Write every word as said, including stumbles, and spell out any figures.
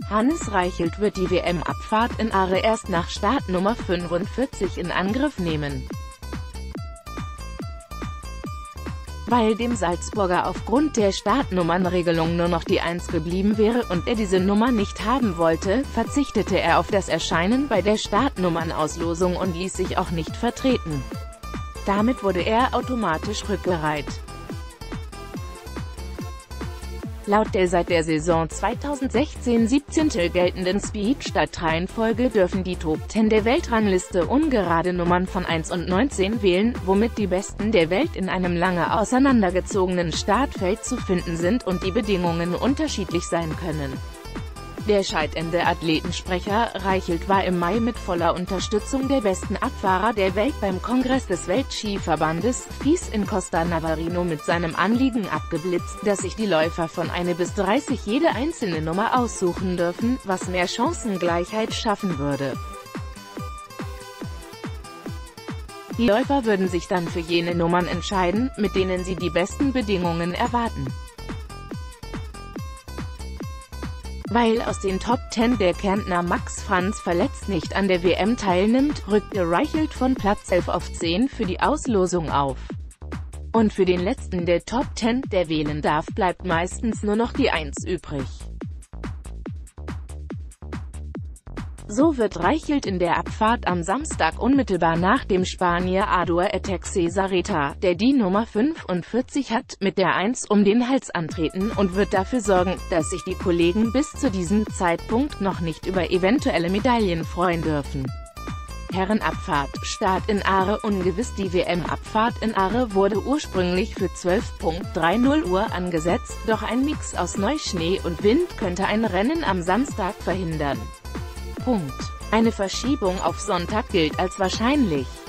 Hannes Reichelt wird die W M-Abfahrt in Aare erst nach Startnummer fünfundvierzig in Angriff nehmen. Weil dem Salzburger aufgrund der Startnummernregelung nur noch die eins geblieben wäre und er diese Nummer nicht haben wollte, verzichtete er auf das Erscheinen bei der Startnummernauslosung und ließ sich auch nicht vertreten. Damit wurde er automatisch rückgereiht. Laut der seit der Saison zweitausendsechzehn siebzehn geltenden Speed-Start-Reihenfolge dürfen die Top zehn der Weltrangliste ungerade Nummern von eins und neunzehn wählen, womit die Besten der Welt in einem lange auseinandergezogenen Startfeld zu finden sind und die Bedingungen unterschiedlich sein können. Der scheidende Athletensprecher Reichelt war im Mai mit voller Unterstützung der besten Abfahrer der Welt beim Kongress des Weltskiverbandes F I S in Costa Navarino mit seinem Anliegen abgeblitzt, dass sich die Läufer von eins bis dreißig jede einzelne Nummer aussuchen dürfen, was mehr Chancengleichheit schaffen würde. Die Läufer würden sich dann für jene Nummern entscheiden, mit denen sie die besten Bedingungen erwarten. Weil aus den Top zehn der Kärntner Max Franz verletzt nicht an der W M teilnimmt, rückte Reichelt von Platz elf auf zehn für die Auslosung auf. Und für den letzten der Top zehn, der wählen darf, bleibt meistens nur noch die eins übrig. So wird Reichelt in der Abfahrt am Samstag unmittelbar nach dem Spanier Ador Etexezarreta, der die Nummer fünfundvierzig hat, mit der eins um den Hals antreten und wird dafür sorgen, dass sich die Kollegen bis zu diesem Zeitpunkt noch nicht über eventuelle Medaillen freuen dürfen. Herrenabfahrt, Start in Aare ungewiss. Die W M-Abfahrt in Aare wurde ursprünglich für zwölf Uhr dreißig Uhr angesetzt, doch ein Mix aus Neuschnee und Wind könnte ein Rennen am Samstag verhindern. Punkt. Eine Verschiebung auf Sonntag gilt als wahrscheinlich.